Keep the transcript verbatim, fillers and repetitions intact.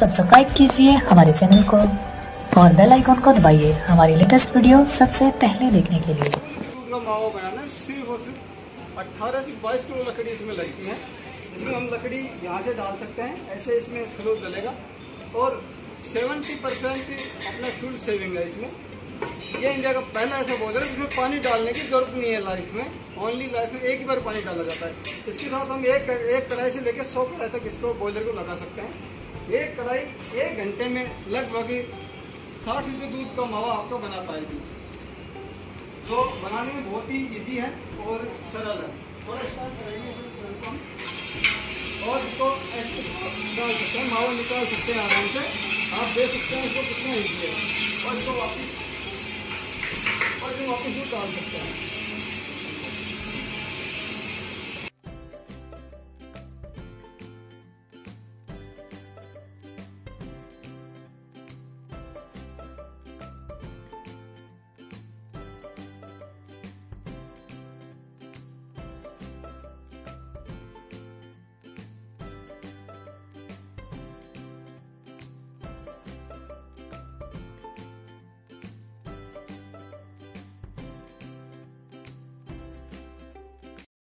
Subscribe कीजिए हमारे channel को और बेल आइकॉन को दबाइए हमारी लेटेस्ट वीडियो सबसे पहले देखने के लिए। मावा बनाना सिर्फ और सिर्फ अठारह से बाईस किलो लकड़ी इसमें लगती है। इसमें हम लकड़ी यहाँ से डाल सकते हैं, ऐसे इसमें फ्लो जलेगा और सत्तर परसेंट अपना फ्यूल सेविंग है इसमें। ये इंडिया का पहला ऐसा बॉयलर जिसमें पानी डालने की जरूरत नहीं है लाइफ में, ओनली लाइफ में एक ही बार पानी डाला जाता है। इसके साथ हम एक एक कढ़ाई से लेकर सौ कढ़ाई तक इसको बॉयलर को लगा सकते हैं। एक कढ़ाई एक घंटे में लगभग साठ लीटर दूध का मावा आपको बना पाएगी। तो बनाने में बहुत ही इजी है और सरल है। थोड़ा स्टार्ट करेंगे और इसको ऐसे डाल सकते हैं, मावा निकाल सकते हैं आराम से। आप देख सकते हैं इसको कितना इजी है और इसको वापस और इसको वापस दूध डाल सकते हैं।